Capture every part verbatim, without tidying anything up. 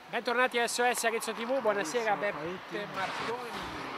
Bentornati a S O S Arezzo T V, buonasera Beppe Marconi.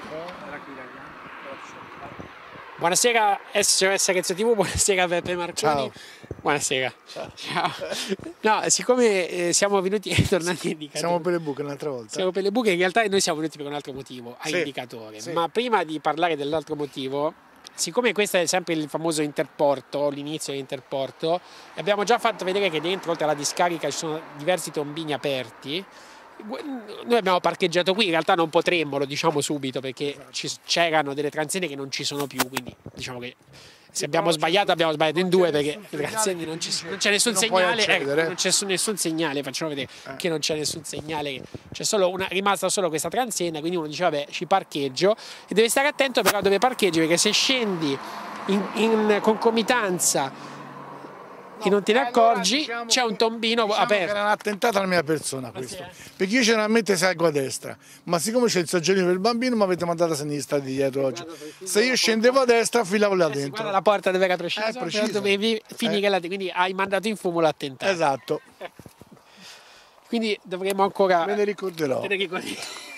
Buonasera S O S Arezzo T V, buonasera Beppe Marconi. Ciao. Buonasera. Ciao. Ciao. No, siccome eh, siamo venuti tornati a indicatore. Siamo per le buche un'altra volta. Siamo per le buche, in realtà noi siamo venuti per un altro motivo, a Sì. indicatore. Sì. Ma prima di parlare dell'altro motivo, siccome questo è sempre il famoso interporto, l'inizio dell'interporto, abbiamo già fatto vedere che dentro, oltre alla discarica, ci sono diversi tombini aperti. Noi abbiamo parcheggiato qui, in realtà non potremmo, lo diciamo subito, perché c'erano delle transenne che non ci sono più, quindi diciamo che se abbiamo sbagliato abbiamo sbagliato in due, perché le transenne non c'è nessun segnale, ecco, non c'è nessun segnale, facciamo vedere che non c'è nessun segnale, c'è solo una, rimasta solo questa transenna, quindi uno dice vabbè ci parcheggio, e deve stare attento però dove parcheggi, perché se scendi in, in concomitanza che non te ne accorgi, allora, diciamo c'è un tombino diciamo aperto. Era un attentato alla mia persona questo, sì, eh? perché io generalmente salgo a destra, ma siccome c'è il soggiorno per il bambino mi avete mandato a sinistra di dietro oggi. Se io scendevo a destra filavo là eh sì, dentro. guarda la porta dove era precisa, eh, preciso. dovevi finire eh. là, quindi hai mandato in fumo l'attentato. Esatto. Quindi dovremo ancora... Me ne ricorderò. Te ne ricordi?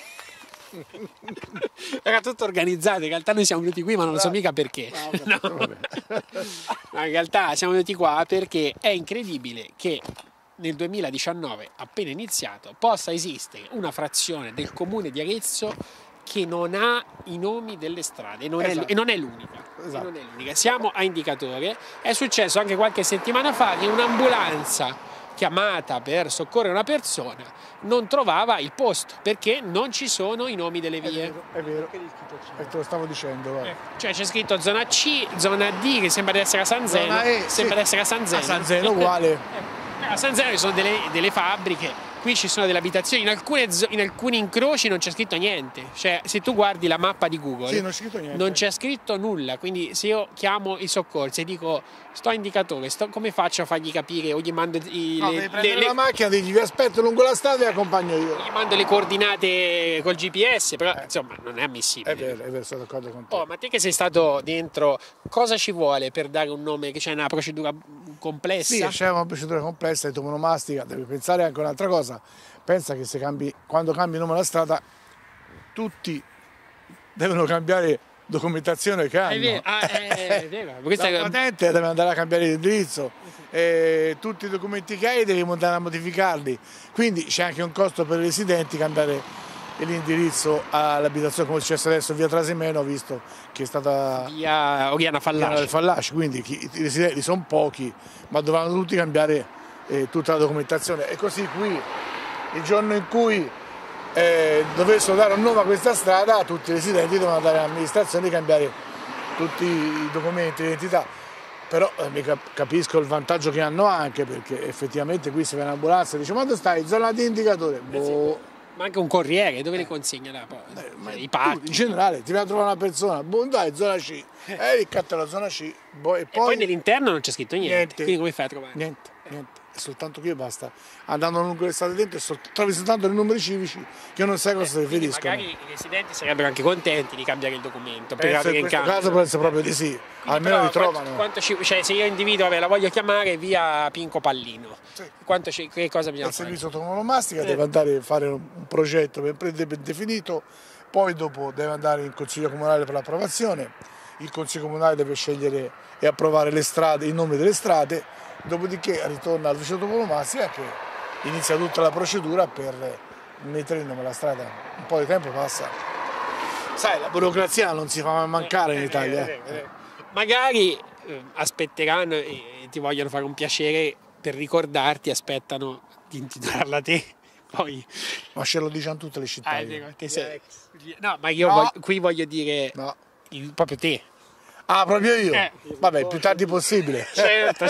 Era tutto organizzato, in realtà noi siamo venuti qui ma non so mica perché. No, no. No, in realtà siamo venuti qua perché è incredibile che nel duemiladiciannove, appena iniziato, possa esistere una frazione del comune di Arezzo che non ha i nomi delle strade, e non esatto. è, e non è l'unica. Esatto. Non è l'unica. Siamo a indicatore. È successo anche qualche settimana fa che un'ambulanza chiamata per soccorrere una persona non trovava il posto perché non ci sono i nomi delle vie. È vero, è vero. E te lo stavo dicendo. Eh, cioè c'è scritto zona C, zona D, che sembra di essere a San Zeno. Zona E, sembra sì. di essere a San Zeno. A San Zeno uguale. Eh, a San Zeno ci sono delle, delle fabbriche. Qui ci sono delle abitazioni, in, alcune, in alcuni incroci non c'è scritto niente, cioè se tu guardi la mappa di Google sì, non c'è scritto niente. Non c'è scritto nulla, quindi se io chiamo i soccorsi e dico sto a indicatore, sto, come faccio a fargli capire o gli mando i, no, le, devi prendere le, la macchina, digli vi aspetto lungo la strada e accompagno io. gli mando le coordinate col G P S, però eh. insomma non è ammissibile. È vero, è vero, sono d'accordo con te. Oh, ma te che sei stato dentro, cosa ci vuole per dare un nome? Che c'è una procedura complessa? Sì, c'è una procedura complessa di toponomastica, devi pensare anche a un'altra cosa. Pensa che se cambi, quando cambi il nome della strada, tutti devono cambiare documentazione che hanno. È vero, ah, è vero. Questa La è... patente deve andare a cambiare l'indirizzo, e tutti i documenti che hai devi andare a modificarli. Quindi c'è anche un costo per i residenti cambiare l'indirizzo all'abitazione, come è successo adesso via Trasimeno, visto che è stata via Oriana Fallaci. Fallaci, quindi i residenti sono pochi, ma dovranno tutti cambiare eh, tutta la documentazione. E così qui, il giorno in cui eh, dovessero dare un nome a questa strada, tutti i residenti devono andare all'amministrazione e cambiare tutti i documenti, l'identità. Però eh, mi capisco il vantaggio che hanno anche, perché effettivamente qui si va in ambulanza e dice ma dove stai? Zona di indicatore. Boh. Ma anche un corriere, dove li consegna là? Eh, ma I pacchi. in generale ti viene a trovare una persona, boh, dai, zona C, eh, ricatta la zona C, boh, e poi, E poi nell'interno non c'è scritto niente, niente, quindi come fai a trovare? Niente, niente, è soltanto qui e basta. Andando lungo le strade dentro trovi soltanto i numeri civici che non sai a cosa si Eh, riferiscono. magari i residenti sarebbero anche contenti di cambiare il documento. Penso in in questo cambio. caso penso proprio di sì, Quindi almeno però, li trovano. Quanto, quanto ci, cioè, se io individuo, vabbè, la voglio chiamare via Pinco Pallino, Sì. quanto ci, che cosa bisogna Il fare? servizio toponomastica Eh. deve andare a fare un progetto ben definito, poi dopo deve andare in Consiglio Comunale per l'approvazione, il Consiglio Comunale deve scegliere e approvare le strade, i nomi delle strade, dopodiché ritorna al ufficio toponomastica che inizia tutta la procedura per mettere il nome alla strada. Un po' di tempo passa. Sai, la burocrazia non si fa mancare in Italia. Eh, eh, eh. Magari eh, aspetteranno e ti vogliono fare un piacere per ricordarti, aspettano di intitolarla te. Poi... Ma ce lo diciamo tutte le città. Ah, io. te sei... No, ma io No. voglio, qui voglio dire No. il- proprio te. Ah, proprio io? Eh. Vabbè, più tardi possibile. Certo.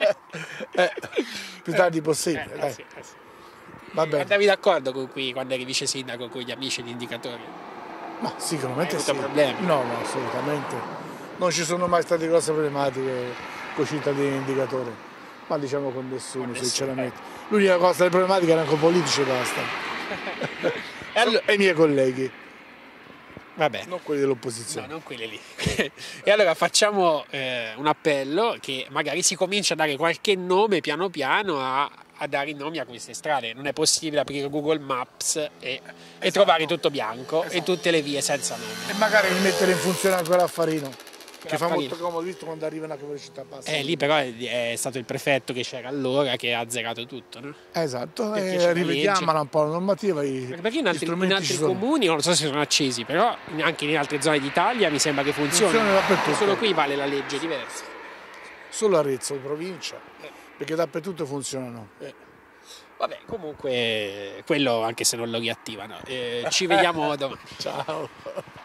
Eh, più tardi possibile. Eh, dai. sì, eh sì. Va bene. Andavi d'accordo con qui quando eri vice sindaco con gli amici di indicatori? Ma sicuramente Hai sì. avuto problemi? No, no, assolutamente. Non ci sono mai state grosse problematiche con i cittadini di indicatore, ma diciamo con nessuno, Con nessuno, sinceramente. L'unica cosa, le problematiche erano con politici e basta. E allora- E i miei colleghi, Vabbè. non quelli dell'opposizione. No, non quelle lì. E allora facciamo eh, un appello che magari si comincia a dare qualche nome piano piano a, a dare i nomi a queste strade. Non è possibile aprire Google Maps e, esatto. e trovare tutto bianco esatto. e tutte le vie senza nomi. E magari mettere in funzione anche l'affarino, che fa molto comodo visto quando arrivano anche per le città basse. Eh, lì però è, è stato il prefetto che c'era allora che ha azzerato tutto, no? Esatto, e rivediamola un po' la normativa. I, perché in altri, in altri comuni, non so se sono accesi, però anche in altre zone d'Italia mi sembra che funzioni. Funziona dappertutto. Solo qui vale la legge diversa. Solo Arezzo, provincia, eh. perché dappertutto funzionano. Eh. Vabbè, comunque quello anche se non lo riattivano. Eh, ci vediamo domani. Ciao.